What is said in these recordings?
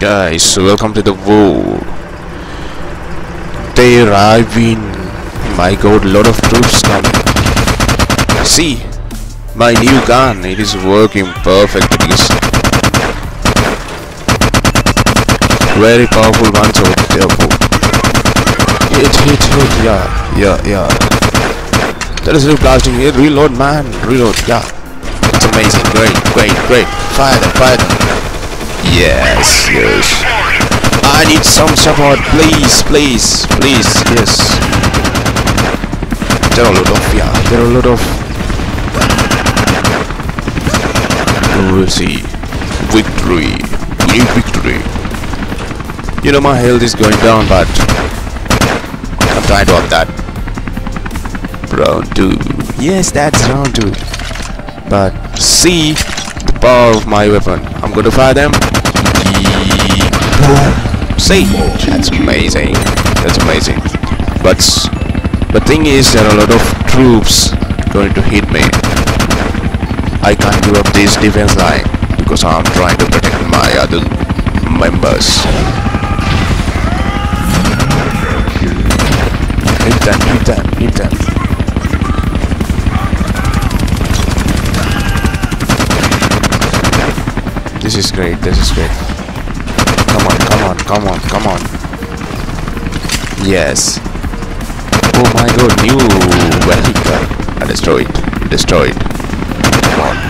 Guys, welcome to the war. They arrive in. My god, lot of troops coming. See, my new gun, it is working perfectly. Very powerful gun, so careful. Hit, yeah. That is blasting here. Reload, man, reload. Yeah, it's amazing. Great. Fire them. Yes. I need some support, please. Yes. There are a lot of. We'll see. Victory. We need victory. You know my health is going down, but I'm trying to up that. Round 2. Yes, that's round 2. But see the power of my weapon. I'm going to fire them. See, that's amazing. But the thing is, there are a lot of troops going to hit me. I can't give up this defense line because I'm trying to protect my other members. Hit them. This is great. Come on. Yes. Oh my god, new vehicle. I destroyed. Come on.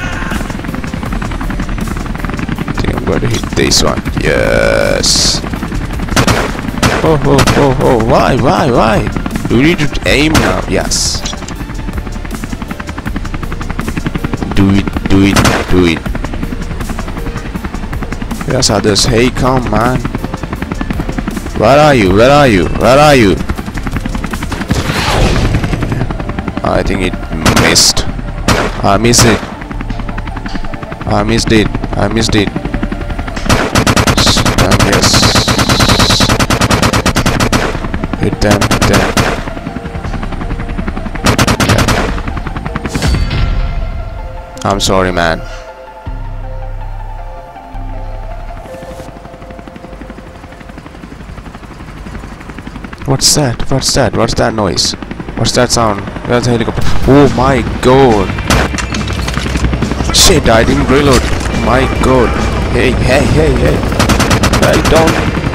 I think I'm going to hit this one. Yes. Oh, why? We need to aim now. Yes. Do it. Yes, others. Hey, come, man. Where are you? I think it missed. I missed it. Yes. Hit them. I'm sorry, man. What's that noise? What's that sound? Where's the helicopter? Oh my god. Shit, I didn't reload. My god. Hey. I don't.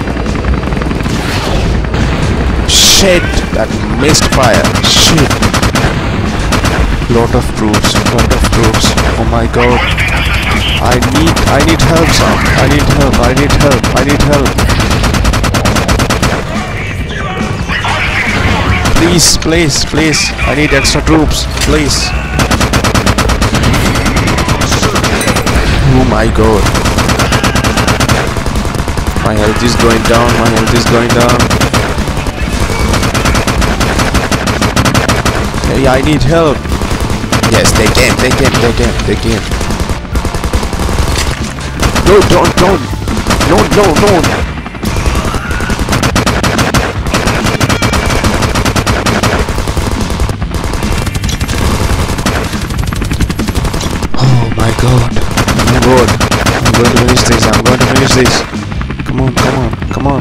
Shit, that missed fire. Shit. Lot of troops. Oh my god. I need help, son. I need help. Please. I need extra troops, please. Oh my god. My health is going down. Hey, I need help. Yes, they came. No, don't. No. God. I'm going to finish this. Come on.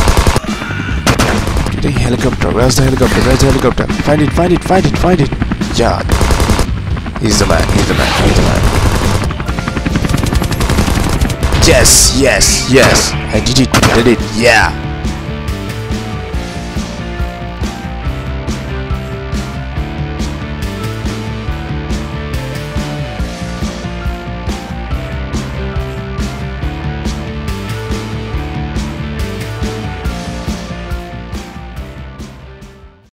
The helicopter. Where's the helicopter? Find it. Yeah. He's the man. Yes. I did it. Yeah.